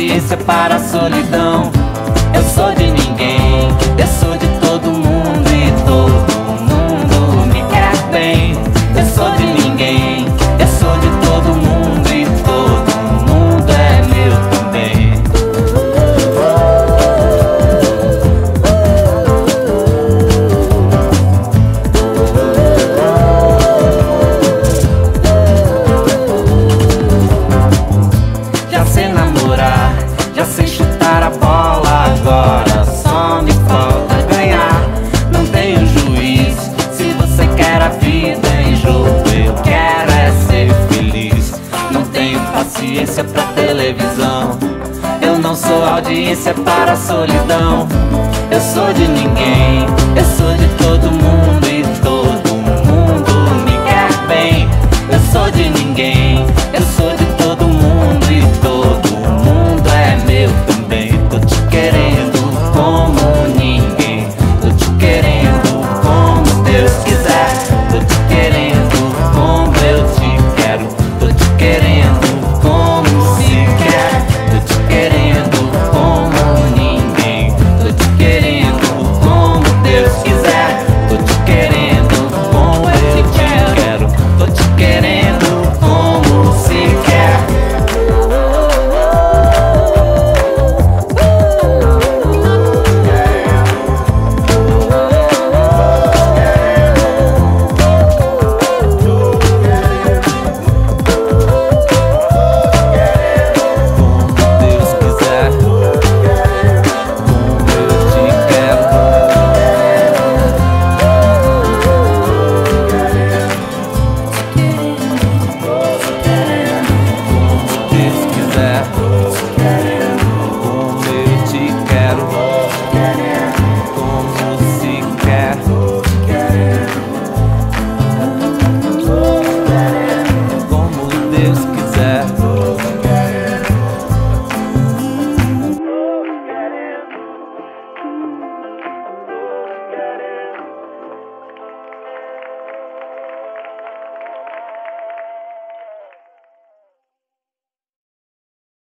audiência para a solidão. Eu sou de ninguém, eu sou de todo mundo e todo mundo me quer bem. Eu sou de ninguém, eu sou de todo mundo e todo mundo é meu também. Já sei namorar, já sei chutar a bola, agora só me falta ganhar. Não tenho juízo, se você quer a vida em jogo, eu quero é ser feliz. Não tenho paciência pra televisão, eu não sou audiência para a solidão. Eu sou de ninguém, eu sou de todo mundo